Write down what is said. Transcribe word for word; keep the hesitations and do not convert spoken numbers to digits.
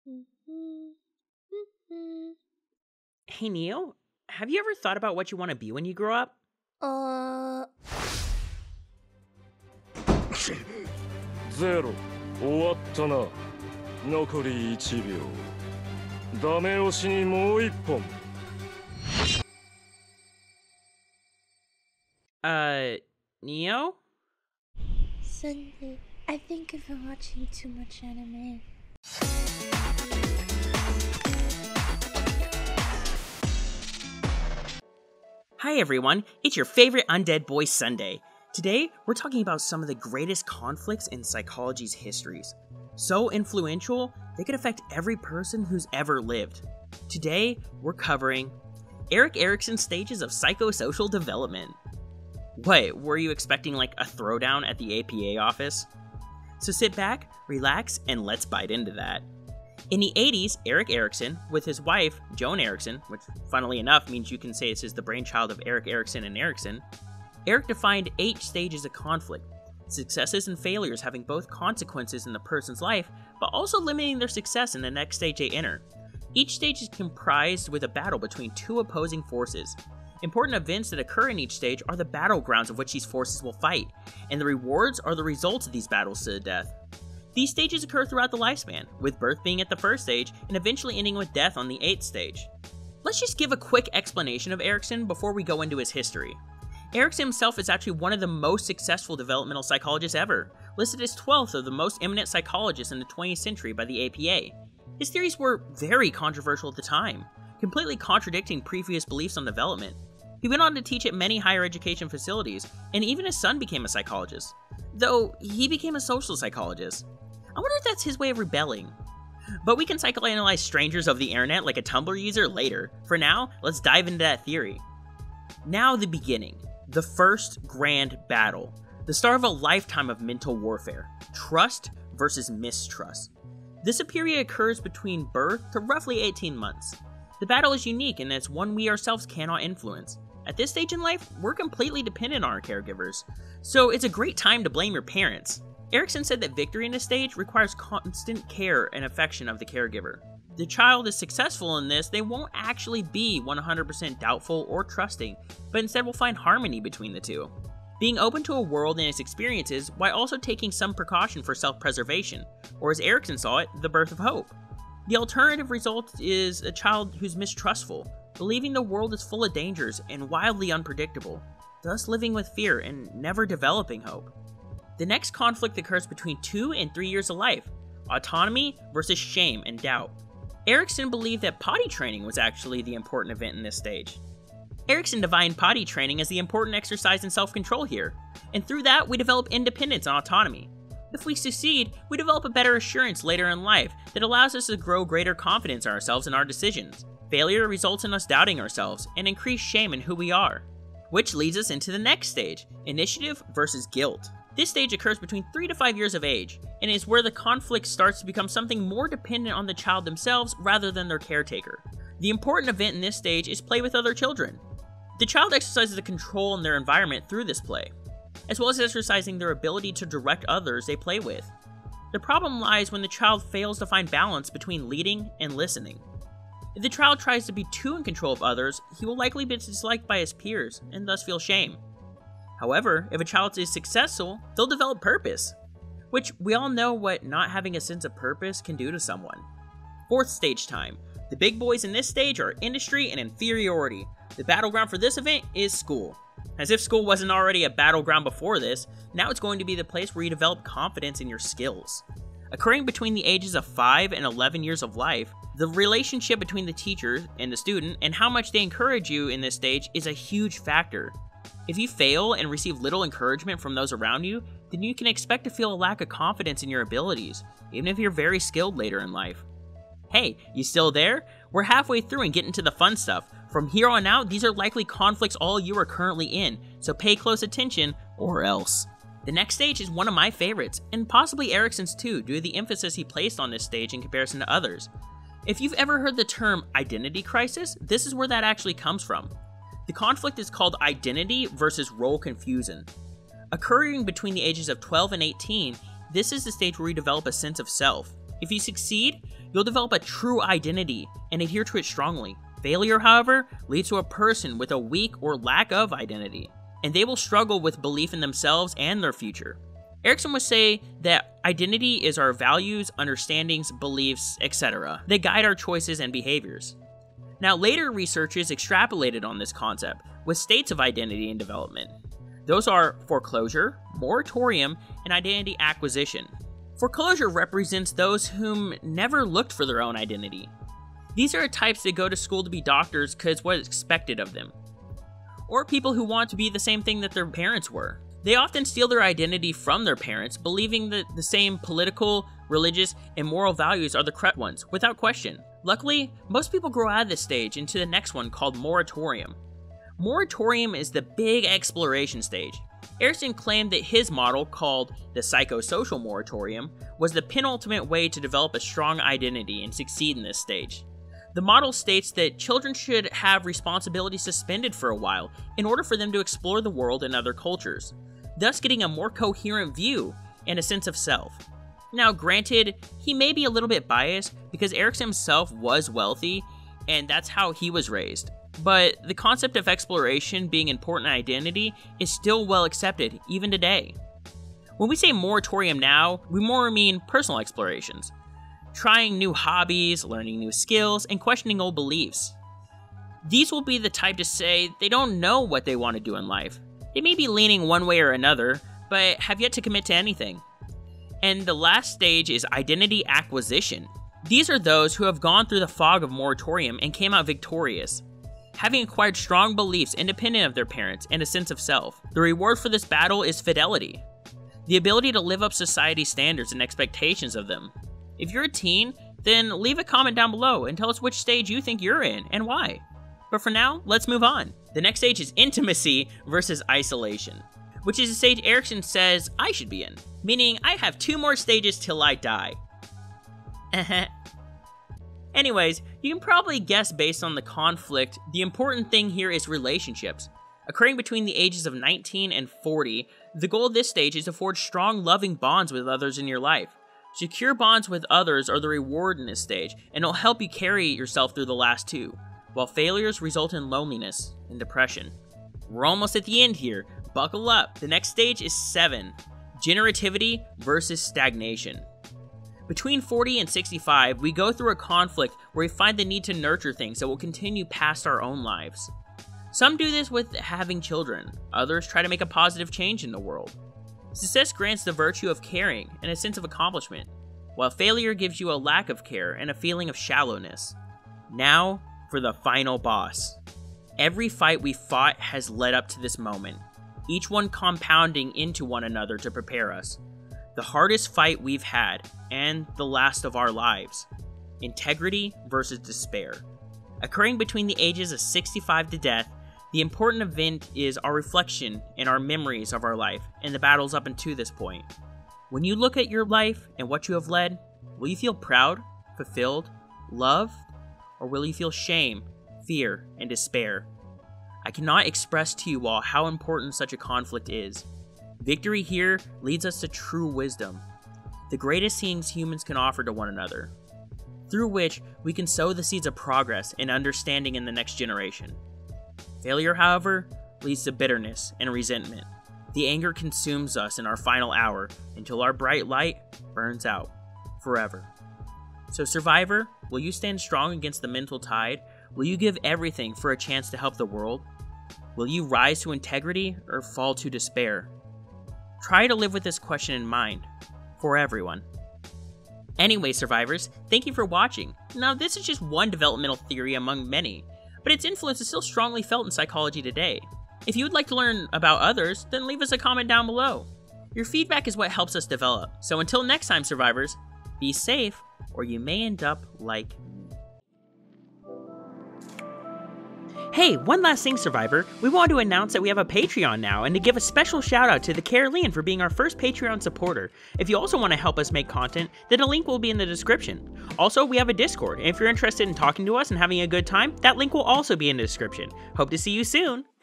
Hey, Neo, have you ever thought about what you want to be when you grow up? Uh... ゼロ終わったな。残りいちびょう。ダメ押しにもう一本。 Uh, Neo? Sunday, I think I've been watching too much anime. Hi everyone, it's your favorite Undead Boy Sunday. Today, we're talking about some of the greatest conflicts in psychology's histories. So influential, they could affect every person who's ever lived. Today, we're covering Erik Erikson's stages of psychosocial development. What, were you expecting like a throwdown at the A P A office? So sit back, relax, and let's bite into that. In the eighties, Erik Erikson, with his wife, Joan Erikson, which funnily enough means you can say this is the brainchild of Erik Erikson and Erikson, Erik defined eight stages of conflict, successes and failures having both consequences in the person's life, but also limiting their success in the next stage they enter. Each stage is comprised with a battle between two opposing forces. Important events that occur in each stage are the battlegrounds of which these forces will fight, and the rewards are the results of these battles to the death. These stages occur throughout the lifespan, with birth being at the first stage and eventually ending with death on the eighth stage. Let's just give a quick explanation of Erikson before we go into his history. Erikson himself is actually one of the most successful developmental psychologists ever, listed as twelfth of the most eminent psychologists in the twentieth century by the A P A. His theories were very controversial at the time, completely contradicting previous beliefs on development. He went on to teach at many higher education facilities, and even his son became a psychologist. Though, he became a social psychologist. I wonder if that's his way of rebelling. But we can psychoanalyze strangers of the internet like a Tumblr user later. For now, let's dive into that theory. Now the beginning. The first grand battle. The start of a lifetime of mental warfare. Trust versus mistrust. This period occurs between birth to roughly eighteen months. The battle is unique and it's one we ourselves cannot influence. At this stage in life, we're completely dependent on our caregivers, so it's a great time to blame your parents. Erikson said that victory in this stage requires constant care and affection of the caregiver. If the child is successful in this, they won't actually be one hundred percent doubtful or trusting, but instead will find harmony between the two. Being open to a world and its experiences while also taking some precaution for self-preservation, or as Erikson saw it, the birth of hope. The alternative result is a child who's mistrustful, believing the world is full of dangers and wildly unpredictable, thus living with fear and never developing hope. The next conflict occurs between two and three years of life, autonomy versus shame and doubt. Erikson believed that potty training was actually the important event in this stage. Erikson defined potty training as the important exercise in self-control here, and through that we develop independence and autonomy. If we succeed, we develop a better assurance later in life that allows us to grow greater confidence in ourselves and our decisions. Failure results in us doubting ourselves and increased shame in who we are. Which leads us into the next stage, initiative versus guilt. This stage occurs between three to five years of age, and is where the conflict starts to become something more dependent on the child themselves rather than their caretaker. The important event in this stage is play with other children. The child exercises the control in their environment through this play, as well as exercising their ability to direct others they play with. The problem lies when the child fails to find balance between leading and listening. If the child tries to be too in control of others, he will likely be disliked by his peers and thus feel shame. However, if a child is successful, they'll develop purpose, which we all know what not having a sense of purpose can do to someone. Fourth stage time. The big boys in this stage are industry and inferiority. The battleground for this event is school. As if school wasn't already a battleground before this, now it's going to be the place where you develop confidence in your skills. Occurring between the ages of five and eleven years of life, the relationship between the teacher and the student and how much they encourage you in this stage is a huge factor. If you fail and receive little encouragement from those around you, then you can expect to feel a lack of confidence in your abilities, even if you're very skilled later in life. Hey, you still there? We're halfway through and getting to the fun stuff. From here on out, these are likely conflicts all you are currently in, so pay close attention, or else. The next stage is one of my favorites, and possibly Erikson's too, due to the emphasis he placed on this stage in comparison to others. If you've ever heard the term identity crisis, this is where that actually comes from. The conflict is called identity versus role confusion. Occurring between the ages of twelve and eighteen, this is the stage where you develop a sense of self. If you succeed, you'll develop a true identity and adhere to it strongly. Failure, however, leads to a person with a weak or lack of identity, and they will struggle with belief in themselves and their future. Erikson would say that identity is our values, understandings, beliefs, et cetera that guide our choices and behaviors. Now, later researchers extrapolated on this concept with states of identity and development. Those are foreclosure, moratorium, and identity acquisition. Foreclosure represents those whom never looked for their own identity. These are types that go to school to be doctors because what is expected of them. Or people who want to be the same thing that their parents were. They often steal their identity from their parents, believing that the same political, religious, and moral values are the correct ones, without question. Luckily, most people grow out of this stage into the next one called moratorium. Moratorium is the big exploration stage. Erikson claimed that his model, called the psychosocial moratorium, was the penultimate way to develop a strong identity and succeed in this stage. The model states that children should have responsibility suspended for a while in order for them to explore the world and other cultures, thus getting a more coherent view and a sense of self. Now, granted, he may be a little bit biased because Erikson himself was wealthy and that's how he was raised. But the concept of exploration being important identity is still well accepted, even today. When we say moratorium now, we more mean personal explorations. Trying new hobbies, learning new skills, and questioning old beliefs. These will be the type to say they don't know what they want to do in life. They may be leaning one way or another, but have yet to commit to anything. And the last stage is identity acquisition. These are those who have gone through the fog of moratorium and came out victorious, having acquired strong beliefs independent of their parents and a sense of self. The reward for this battle is fidelity, the ability to live up society's standards and expectations of them. If you're a teen, then leave a comment down below and tell us which stage you think you're in and why. But for now, let's move on. The next stage is intimacy versus isolation, which is a stage Erikson says I should be in, meaning I have two more stages till I die. Anyways, you can probably guess based on the conflict, the important thing here is relationships. Occurring between the ages of nineteen and forty, the goal of this stage is to forge strong, loving bonds with others in your life. Secure bonds with others are the reward in this stage, and it'll help you carry yourself through the last two, while failures result in loneliness and depression. We're almost at the end here. Buckle up. The next stage is seven, generativity versus stagnation. Between forty and sixty-five, we go through a conflict where we find the need to nurture things that will continue past our own lives. Some do this with having children, others try to make a positive change in the world. Success grants the virtue of caring and a sense of accomplishment, while failure gives you a lack of care and a feeling of shallowness. Now, for the final boss. Every fight we fought has led up to this moment, each one compounding into one another to prepare us. The hardest fight we've had, and the last of our lives. Integrity versus despair. Occurring between the ages of sixty-five to death, the important event is our reflection and our memories of our life and the battles up until this point. When you look at your life and what you have led, will you feel proud, fulfilled, loved, or will you feel shame, fear, and despair? I cannot express to you all how important such a conflict is. Victory here leads us to true wisdom, the greatest things humans can offer to one another, through which we can sow the seeds of progress and understanding in the next generation. Failure, however, leads to bitterness and resentment. The anger consumes us in our final hour until our bright light burns out forever. So, survivor, will you stand strong against the mental tide? Will you give everything for a chance to help the world? Will you rise to integrity or fall to despair? Try to live with this question in mind, for everyone. Anyway, survivors, thank you for watching. Now, this is just one developmental theory among many, but its influence is still strongly felt in psychology today. If you would like to learn about others, then leave us a comment down below. Your feedback is what helps us develop. So until next time, survivors, be safe, or you may end up like me. Hey, one last thing, Survivor. We want to announce that we have a Patreon now, and to give a special shout out to the Caroline for being our first Patreon supporter. If you also want to help us make content, then a link will be in the description. Also, we have a Discord, and if you're interested in talking to us and having a good time, that link will also be in the description. Hope to see you soon!